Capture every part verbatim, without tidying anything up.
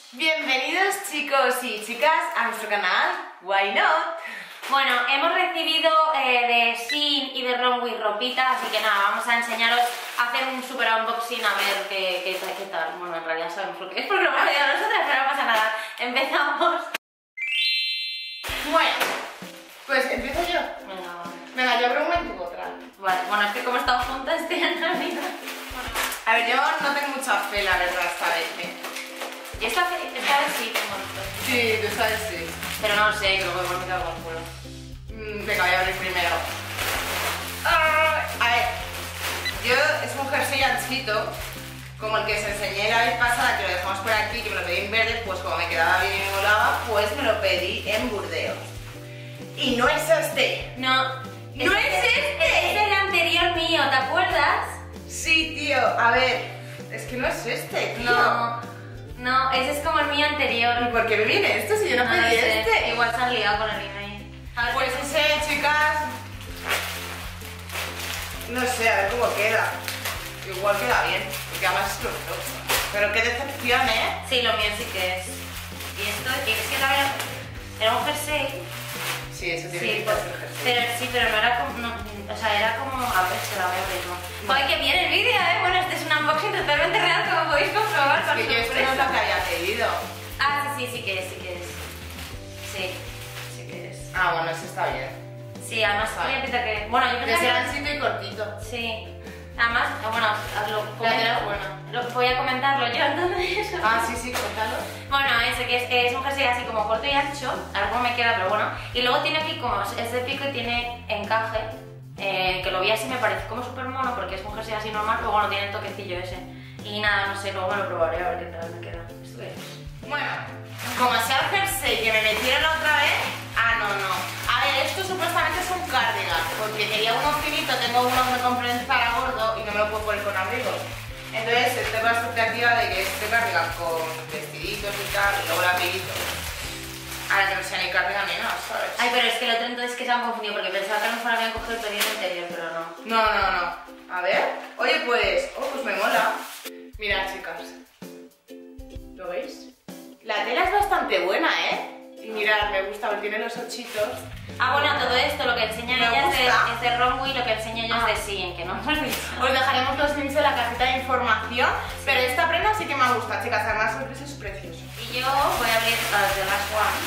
Bienvenidos chicos y chicas a nuestro canal Why Not. Bueno, hemos recibido eh, de Shein y de Runway ropita, así que nada, vamos a enseñaros a hacer un super unboxing a ver qué, qué, qué tal. Bueno, en realidad sabemos lo que es porque lo hemos pedido nosotras, pero no pasa nada. Empezamos. Bueno, pues empiezo yo. Venga, Venga, yo abro una y tú otra. vale, bueno, es que como estamos juntas, estoy en la vida. A ver, yo no tengo mucha fe, la verdad, esta vez, ¿eh? Y esta, esta vez sí tengo esto. Sí, tú sabes, sí. Pero no sé, creo que igual me quedo con el culo. Mm, venga, voy a abrir primero. Ah, a ver, yo es un jersey anchito, como el que os enseñé la vez pasada, que lo dejamos por aquí, que me lo pedí en verde, pues como me quedaba bien y me volaba, pues me lo pedí en Burdeos. Y no es este. No. ¡No es este! Es el anterior mío, ¿te acuerdas? Sí, tío, a ver, es que no es este, tío. No, no, ese es como el mío anterior. ¿Y por qué me viene esto si yo no, No pedí lo sé, este? igual se han liado con el email. A ver, Pues ese, chicas, no sé, a ver cómo queda. Igual queda bien, porque además es glorioso. Pero qué decepción, ¿eh? sí, lo mío sí que es. Y esto, y es que también era un jersey. Sí, eso tiene Sí, que pues, ser jersey. pero sí, pero no era como, no, o sea, era como, a ver, se la voy a abrir, ¿no? ¡Ay, qué bien el vídeo, eh! Bueno, este es un unboxing totalmente real, como podéis comprobar. Es que yo esto no es lo que había pedido. Ah, sí, sí, sí que es, sí que es. Sí, sí que es. Ah, bueno, eso está bien. Sí, además Vale. tiene pinta que, bueno, yo Que pensaba sea que... anchito y cortito. Sí. Además, bueno, lo, La tela es comento- buena. lo- voy a comentarlo yo entonces. Ah, sí, sí, coméntalo. Bueno, ese que es, es un jersey así como corto y ancho, a ver cómo me queda, pero bueno. Y luego tiene aquí como, es de pico y tiene encaje, eh, que lo vi así me parece como súper mono porque es un jersey así normal, pero bueno, tiene el toquecillo ese. Y nada, no sé, luego me lo probaré a ver qué tal me queda. ¿Esto qué es? Bueno, como sea el jersey que me metieron la otra vez. Ah, no, no. A ver, esto supuestamente es un cardigan, porque quería uno finito, tengo uno que me compré en Zara gordo y no me lo puedo poner con abrigos. Entonces estoy con la expectativa de que este cardigan con vestiditos y tal, y luego el abriguito. Ahora que no sea ni cardigan ni nada, ¿sabes? Ay, pero es que el otro entonces que se han confundido porque pensaba que a lo mejor habían cogido el pedido anterior, pero no. No, no, no. A ver. Oye, pues. Oh, pues me mola. Mirad, chicas. ¿Lo veis? La tela es bastante buena, ¿eh? Y mirad, me gusta, porque tiene los ochitos. Ah, bueno, todo esto, lo que enseñan Me ellas es de, gusta. es de Runway y lo que enseño yo Ah. es de Shein, que no hemos visto. Os dejaremos los links en la cajita de información. Pero esta prenda sí que me gusta, chicas. Además, el precio es precioso. Y yo voy a abrir las de Last One.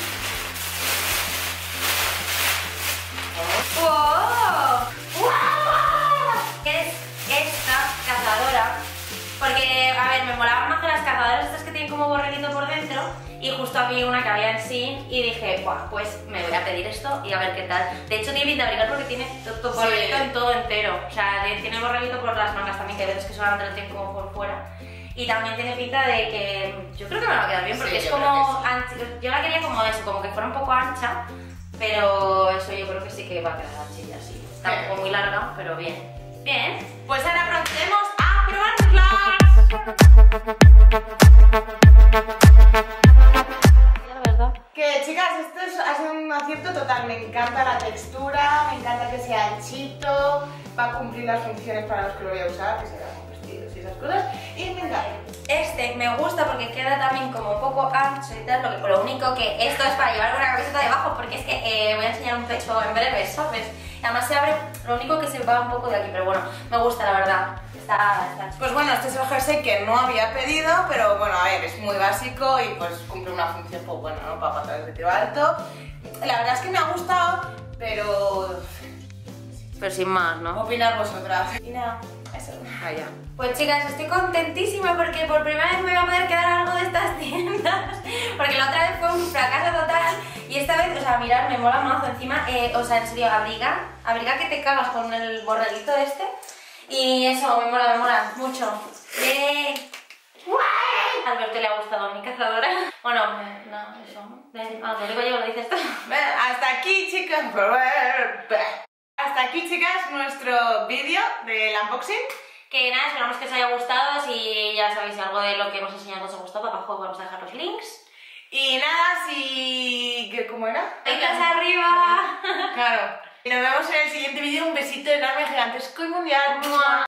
¡Wow! ¡Wow! ¿Qué es esta cazadora? Porque, a ver, me molaban más que las cazadoras estas que tienen como borreguito por dentro. Y justo había una que había en Shein y dije, Buah, pues me voy a pedir esto y a ver qué tal. De hecho tiene pinta de abrigar porque tiene todo borreguito Sí. en todo entero. O sea, de- tiene borreguito por las mangas también, que hay veces que solamente lo tienen como por fuera. Y también tiene pinta de que yo creo que me va a quedar bien porque Sí, es yo como creo ancha. Yo la quería como eso, como que fuera un poco ancha, pero eso yo creo que sí que va a quedar anchilla, sí. Está un Bien. poco muy larga, pero bien. Bien. Pues ahora procedemos a probarlas. La verdad. Que chicas, esto es, ha sido un acierto total, me encanta la textura, me encanta que sea anchito, va a cumplir las funciones para los que lo voy a usar, que serán con vestidos y esas cosas, y me encanta. Este me gusta porque queda también como un poco ancho y tal, lo, que, lo único que esto es para llevar una camiseta debajo porque es que eh, voy a enseñar un pecho en breve, ¿sabes? Y además se abre, lo único que se va un poco de aquí, pero bueno, me gusta la verdad, está, está chulo. Pues bueno, este es el jersey que no había pedido, pero bueno, a ver, es muy básico y pues cumple una función, pues bueno, ¿no? Para pantalones de tiro alto. La verdad es que me ha gustado, pero... Pero sin más, ¿no? Opinar vosotras. Y nada, eso. Ah, ya. Pues chicas, estoy contentísima porque por primera vez me voy a poder quedar algo de estas tiendas. Porque la otra vez fue un fracaso total y esta vez, o sea, mirad, me mola mazo encima. Eh, o sea, en serio, abriga, abriga que te cagas con el borreguito este. Y eso, me mola, me mola mucho. ¡Bien! ¡Guay! A Alberto le ha gustado mi cazadora. Bueno, eh, no, eso. Ah, lo digo yo, lo dices tú. Hasta aquí, chicas. Hasta aquí, chicas, nuestro vídeo del unboxing. Que nada, esperamos que os haya gustado. Si ya sabéis algo de lo que hemos enseñado os ha gustado, para abajo vamos a dejar los links. Y nada, si... ¿Qué- ¿Cómo era? ¡Vengas arriba! Claro. Y nos vemos en el siguiente vídeo. Un besito enorme, gigantesco y mundial. ¡Mua!